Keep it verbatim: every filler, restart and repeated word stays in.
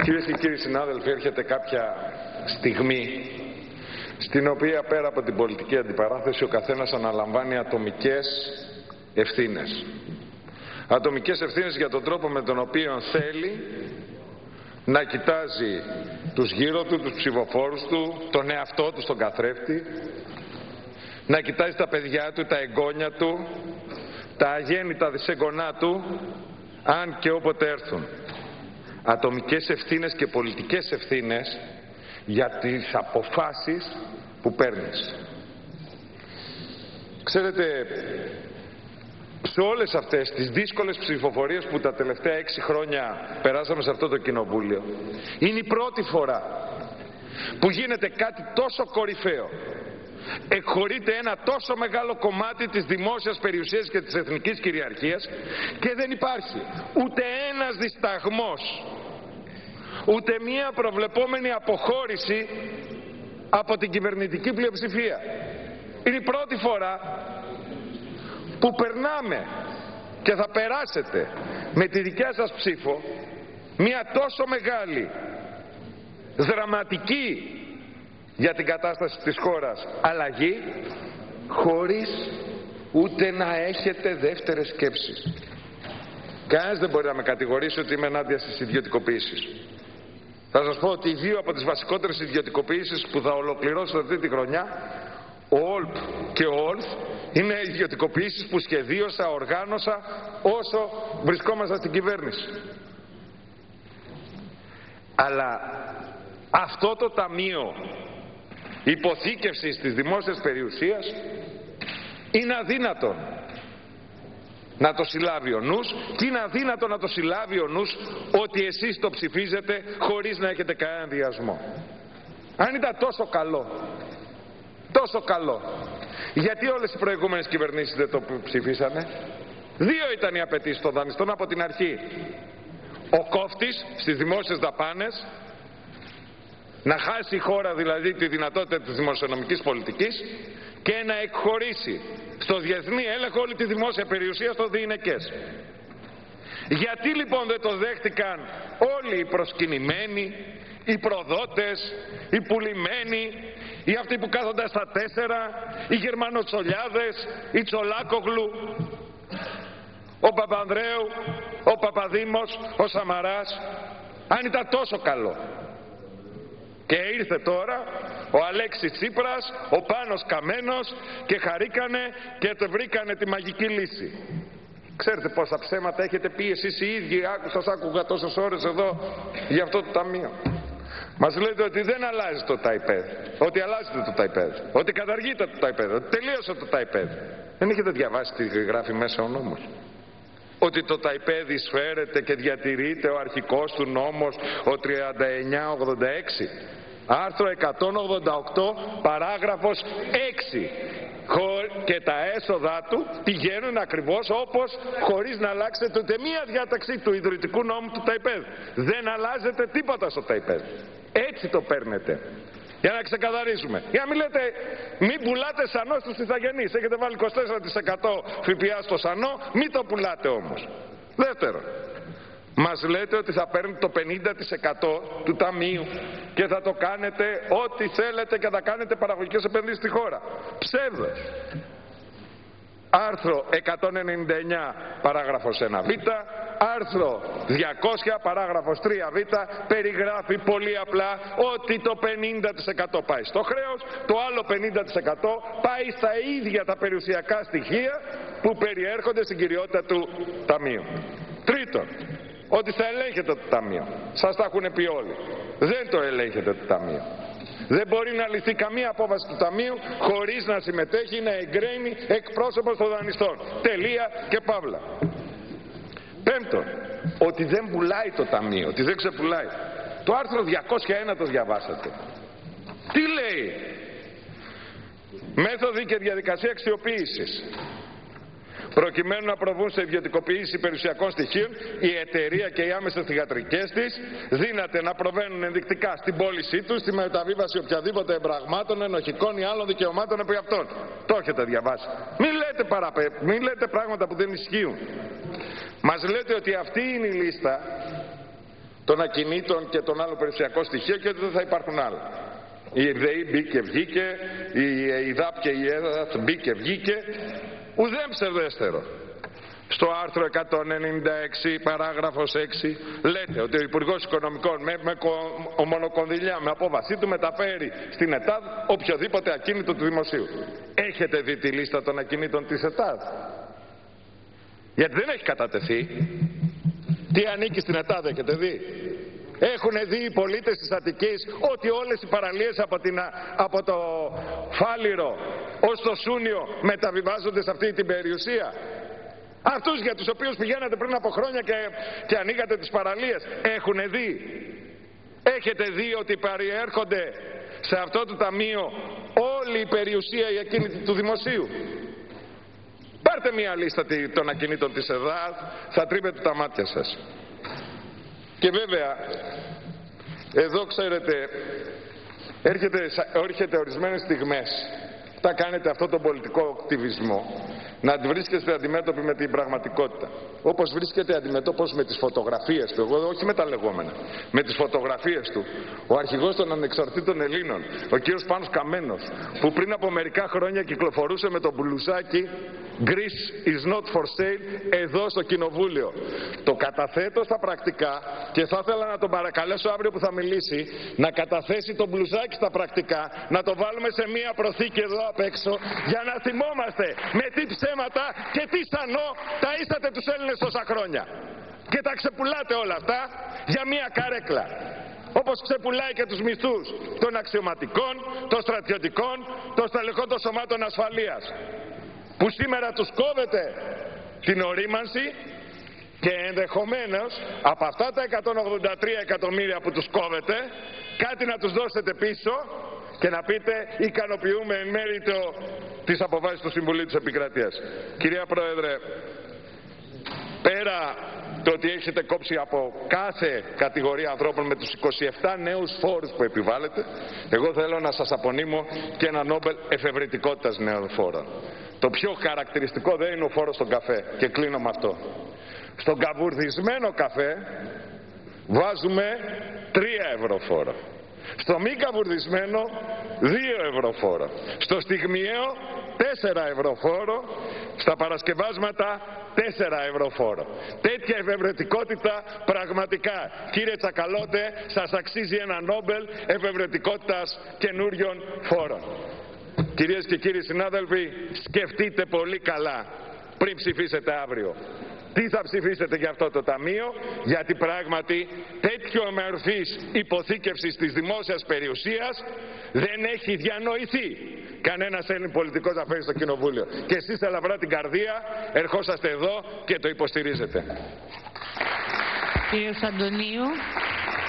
Κυρίες και κύριοι συνάδελφοι, έρχεται κάποια στιγμή στην οποία πέρα από την πολιτική αντιπαράθεση ο καθένας αναλαμβάνει ατομικές ευθύνες. Ατομικές ευθύνες για τον τρόπο με τον οποίο θέλει να κοιτάζει τους γύρω του, τους ψηφοφόρους του, τον εαυτό του στον καθρέφτη, να κοιτάζει τα παιδιά του, τα εγγόνια του, τα αγέννητα δυσέγγονά του, αν και όποτε έρθουν. Ατομικές ευθύνες και πολιτικές ευθύνες για τις αποφάσεις που παίρνεις. Ξέρετε, σε όλες αυτές τις δύσκολες ψηφοφορίες που τα τελευταία έξι χρόνια περάσαμε σε αυτό το κοινοβούλιο, είναι η πρώτη φορά που γίνεται κάτι τόσο κορυφαίο. Εκχωρείται ένα τόσο μεγάλο κομμάτι της δημόσιας περιουσίας και της εθνικής κυριαρχίας και δεν υπάρχει ούτε ένας δισταγμός, ούτε μία προβλεπόμενη αποχώρηση από την κυβερνητική πλειοψηφία. Είναι η πρώτη φορά που περνάμε και θα περάσετε με τη δικιά σας ψήφο μία τόσο μεγάλη, δραματική για την κατάσταση της χώρας αλλαγή, χωρίς ούτε να έχετε δεύτερες σκέψεις. Κανένας δεν μπορεί να με κατηγορήσει ότι είμαι ενάντια στις ιδιωτικοποιήσεις. Θα σας πω ότι οι δύο από τις βασικότερες ιδιωτικοποιήσεις που θα ολοκληρώσω αυτή τη χρονιά, ο ΟΛΠ και ο ΟΛΦ, είναι ιδιωτικοποιήσεις που σχεδίωσα, οργάνωσα όσο βρισκόμαστε στην κυβέρνηση. Αλλά αυτό το ταμείο υποθήκευσης της δημόσιας περιουσίας είναι αδύνατο να το συλλάβει ο νους, και είναι αδύνατο να το συλλάβει ο νους ότι εσείς το ψηφίζετε χωρίς να έχετε κανένα ενδιασμό. Αν ήταν τόσο καλό, τόσο καλό, γιατί όλες οι προηγούμενες κυβερνήσεις δεν το ψηφίσανε? Δύο ήταν οι απαιτήσεις των δανειστών από την αρχή. Ο κόφτης στις δημόσιες δαπάνες, να χάσει η χώρα δηλαδή τη δυνατότητα της δημοσιονομικής πολιτικής, και να εκχωρήσει στο διεθνή έλεγχο όλη τη δημόσια περιουσία στο διηνεκές. Γιατί λοιπόν δεν το δέχτηκαν όλοι οι προσκυνημένοι, οι προδότες, οι πουλημένοι, οι αυτοί που κάθονταν στα τέσσερα, οι Γερμανοτσολιάδες, οι Τσολάκογλου, ο Παπανδρέου, ο Παπαδήμος, ο Σαμαράς, αν ήταν τόσο καλό? Και ήρθε τώρα ο Αλέξης Τσίπρας, ο Πάνος Καμένος, και χαρήκανε και το βρήκανε τη μαγική λύση. Ξέρετε πόσα ψέματα έχετε πει εσείς οι ίδιοι? Άκουσα, σας άκουγα τόσες ώρες εδώ για αυτό το ταμείο. Μας λέτε ότι δεν αλλάζει το ΤΑΙΠΕΔ, ότι αλλάζεται το ΤΑΙΠΕΔ, ότι καταργείται το ΤΑΙΠΕΔ, ότι τελείωσε το ΤΑΙΠΕΔ. Δεν έχετε διαβάσει τι γράφει μέσα ο νόμος? Ότι το ΤΑΙΠΕΔ εισφέρεται και διατηρείται ο αρχικός του νόμος, ο τριάντα εννιά ογδόντα έξι, άρθρο εκατόν ογδόντα οκτώ, παράγραφος έξι, και τα έσοδα του πηγαίνουν ακριβώς όπως, χωρίς να αλλάξετε ούτε μία διάταξη του ιδρυτικού νόμου του ΤΑΙΠΕΔ. Δεν αλλάζετε τίποτα στο ΤΑΙΠΕΔ. Έτσι το παίρνετε. Για να ξεκαθαρίσουμε. Για να μην λέτε, μην πουλάτε σανό στους ηθαγενείς. Έχετε βάλει είκοσι τέσσερα τοις εκατό ΦΠΑ στο σανό, μην το πουλάτε όμως. Δεύτερο, μας λέτε ότι θα παίρνετε το πενήντα τοις εκατό του ταμείου και θα το κάνετε ό,τι θέλετε και θα κάνετε παραγωγικές επενδύσεις στη χώρα. Ψεύδος. Άρθρο εκατόν ενενήντα εννιά παράγραφος ένα β, άρθρο διακόσια παράγραφος τρία β περιγράφει πολύ απλά ότι το πενήντα τοις εκατό πάει στο χρέος, το άλλο πενήντα τοις εκατό πάει στα ίδια τα περιουσιακά στοιχεία που περιέρχονται στην κυριότητα του ταμείου. Τρίτον, ότι θα ελέγχεται το ταμείο. Σας τα έχουν πει όλοι. Δεν το ελέγχεται το ταμείο. Δεν μπορεί να λυθεί καμία απόφαση του ταμείου χωρίς να συμμετέχει, να εγκρίνει εκπρόσωπος των δανειστών. Τελεία και παύλα. Πέμπτον, ότι δεν πουλάει το ταμείο, ότι δεν ξεπουλάει. Το άρθρο διακόσια ένα το διαβάσατε. Τι λέει? Μέθοδοι και διαδικασία αξιοποίησης. Προκειμένου να προβούν σε ιδιωτικοποίηση περιουσιακών στοιχείων, η εταιρεία και οι άμεσες θυγατρικές της δύναται να προβαίνουν ενδεικτικά στην πώλησή τους, στη μεταβίβαση οποιαδήποτε εμπραγμάτων, ενοχικών ή άλλων δικαιωμάτων επί αυτών. Το έχετε διαβάσει. Μην λέτε, παραπέ... Μην λέτε πράγματα που δεν ισχύουν. Μας λέτε ότι αυτή είναι η λίστα των ακινήτων και των άλλων περιουσιακών στοιχείων και ότι δεν θα υπάρχουν άλλα. Η ΕΔΕΗ μπήκε βγήκε, η ΕΙΔΑΠ και η ΕΔΑΤ μπήκε βγήκε, ουδέν ψευδέστερο. Στο άρθρο εκατόν ενενήντα έξι παράγραφος έξι λέτε ότι ο Υπουργός Οικονομικών με, με ομονοκονδυλιά, με απόβασή του μεταφέρει στην ΕΤΑΔ οποιοδήποτε ακίνητο του δημοσίου. Έχετε δει τη λίστα των ακινήτων της ΕΤΑΔ? Γιατί δεν έχει κατατεθεί. Τι ανήκει στην ΕΤΑΔ έχετε δει? Έχουν δει οι πολίτες της Αττικής ότι όλες οι παραλίες από, την, από το Φάληρο ως το Σούνιο μεταβιβάζονται σε αυτή την περιουσία? Αυτούς για τους οποίους πηγαίνατε πριν από χρόνια και, και ανοίγατε τις παραλίες, έχουν δει? Έχετε δει ότι περιέρχονται σε αυτό το ταμείο όλη η περιουσία η ακίνητη του δημοσίου? Πάρτε μια λίστα των ακινήτων της ΕΔΑΔ, θα τρίβετε τα μάτια σας. Και βέβαια, εδώ ξέρετε, έρχεται, έρχεται ορισμένες στιγμές, θα κάνετε αυτό τον πολιτικό ακτιβισμό, να βρίσκεστε αντιμέτωποι με την πραγματικότητα. Όπως βρίσκεται αντιμέτωπος με τις φωτογραφίες του, εγώ όχι με τα λεγόμενα, με τις φωτογραφίες του, ο αρχηγός των ανεξαρτήτων Ελλήνων, ο κύριος Πάνος Καμένος, που πριν από μερικά χρόνια κυκλοφορούσε με το μπλουζάκι Greece is not for sale εδώ στο κοινοβούλιο. Το καταθέτω στα πρακτικά και θα ήθελα να τον παρακαλέσω αύριο που θα μιλήσει να καταθέσει το μπλουζάκι στα πρακτικά, να το βάλουμε σε μία προθήκη εδώ απ' έξω για να θυμόμαστε με τι ψέματα και τι σανό ταΐσατε τους Έλληνες τόσα χρόνια. Και τα ξεπουλάτε όλα αυτά για μία καρέκλα. Όπως ξεπουλάει και τους μισθούς των αξιωματικών, των στρατιωτικών, των στελεχών των σωμάτων ασφαλείας, που σήμερα τους κόβεται την ορίμανση και ενδεχομένως από αυτά τα εκατόν ογδόντα τρία εκατομμύρια που τους κόβετε κάτι να τους δώσετε πίσω και να πείτε ικανοποιούμε εν μέρει το, τις αποφάσεις του Συμβουλίου της Επικρατείας. Κυρία Πρόεδρε, πέρα το ότι έχετε κόψει από κάθε κατηγορία ανθρώπων με τους είκοσι επτά νέους φόρους που επιβάλλετε, εγώ θέλω να σας απονείμω και ένα Νόμπελ εφευρετικότητας νέων φόρων. Το πιο χαρακτηριστικό δεν είναι ο φόρος στον καφέ, και κλείνω με αυτό. Στον καβουρδισμένο καφέ βάζουμε τρία ευρώ φόρο. Στο μη καβουρδισμένο δύο ευρώ φόρο. Στο στιγμιαίο τέσσερα ευρώ φόρο. Στα παρασκευάσματα τέσσερα ευρώ φόρο. Τέτοια εφευρετικότητα πραγματικά, κύριε Τσακαλώτε, σας αξίζει ένα Νόμπελ εφευρετικότητας καινούριων φόρων. Κυρίες και κύριοι συνάδελφοι, σκεφτείτε πολύ καλά πριν ψηφίσετε αύριο. Τι θα ψηφίσετε για αυτό το ταμείο, γιατί πράγματι τέτοιο μορφής υποθήκευσης της δημόσιας περιουσίας δεν έχει διανοηθεί κανένας Έλλην πολιτικός να φέρει στο Κοινοβούλιο. Και εσείς ελαφρά την καρδία ερχόσαστε εδώ και το υποστηρίζετε. Κύριος Αντωνίου.